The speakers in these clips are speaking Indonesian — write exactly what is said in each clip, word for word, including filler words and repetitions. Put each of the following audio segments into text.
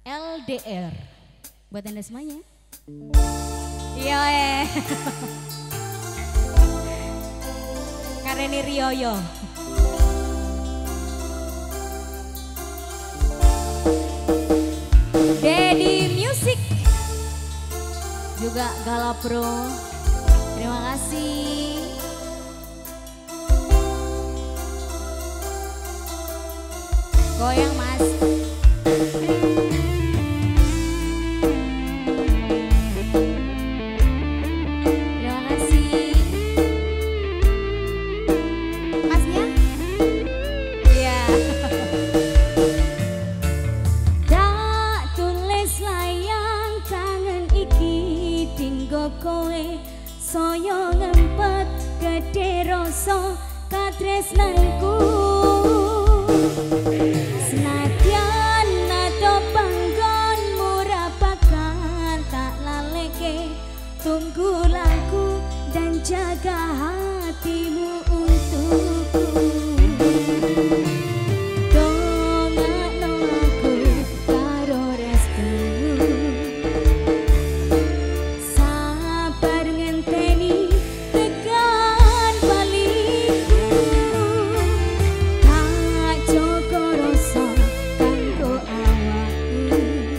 L D R. Buat Anda semuanya. Iya eh. Kareni Rioyo. Dedi Music. Juga Galapro. Terima kasih. Goyang Mas. Terima kasih. Masnya? Iya. Tak tulis layang kangen iki tinggo kowe soyo ngempet gede rasa katresnanku. Senadyan nato panggon murah bakal tak laleke, tunggu lagu dan jaga hatimu untukku. Dongakno aku karo restumu, sabar ngenteni tekan baliku. Tak joko rasa kanggo awakku,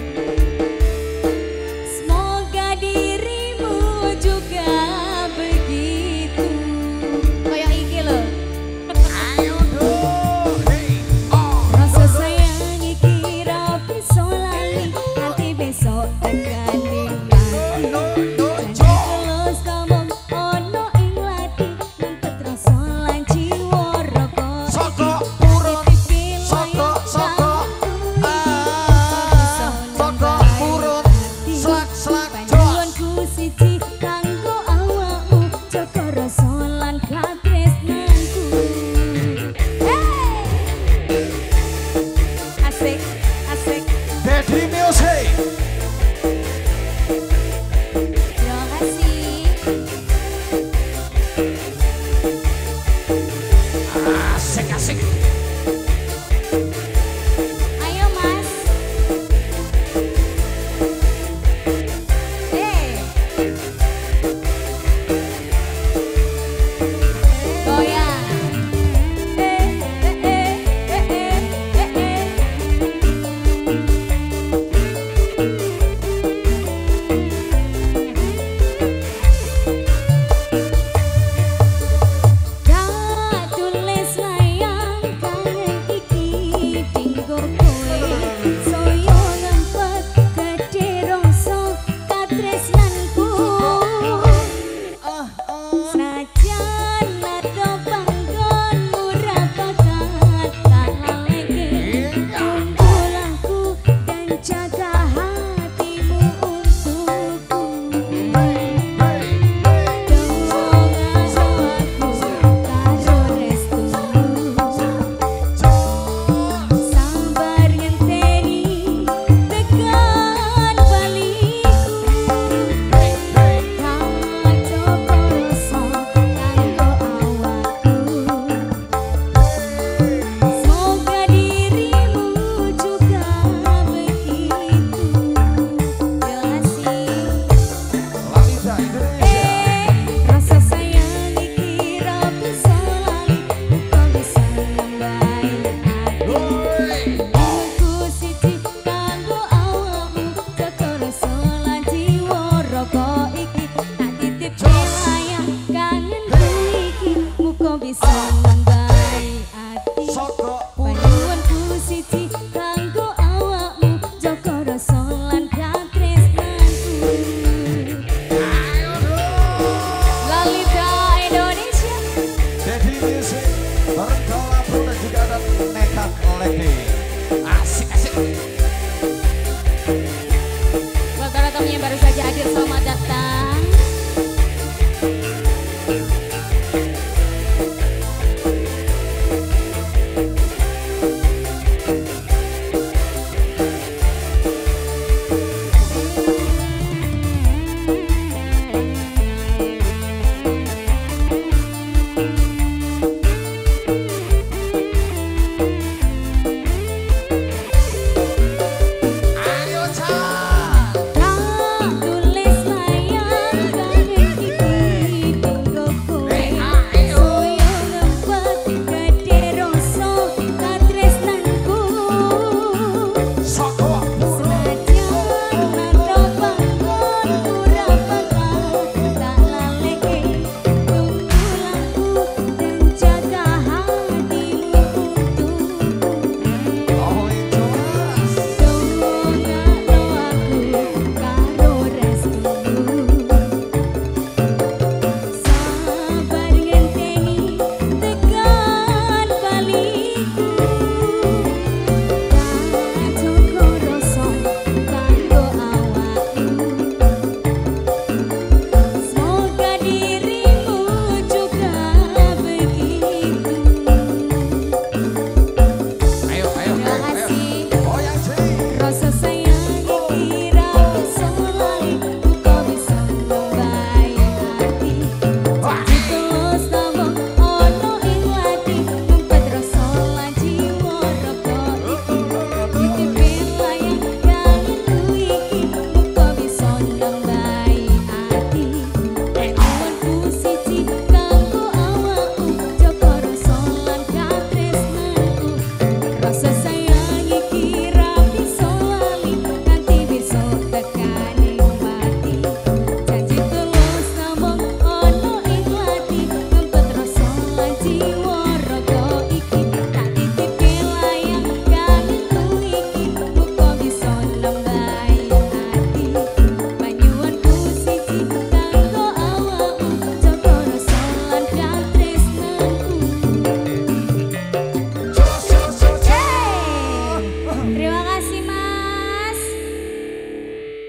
semoga dirimu juga begitu. Kayak iki lho. Ayo dong, hey, oh. Rasa sayang iki ra bisa lali, nanti besok tekani mati. Janji tulus ngomong ono ing lati, ngempet rasa lan jiwa roko. Soko purun, soko soko, ah, soko purun, slak slak jos. Panjuanku siji kanggo awakmu, jaga rasa lan katresnanku. Hey! Asik, asik. Dedi Music. Terima kasih. Asik asik. Ayo Mas. Hey. Goyang. Eh, eh, eh, eh, eh, eh.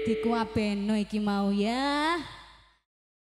Dikuabeno iki mau ya.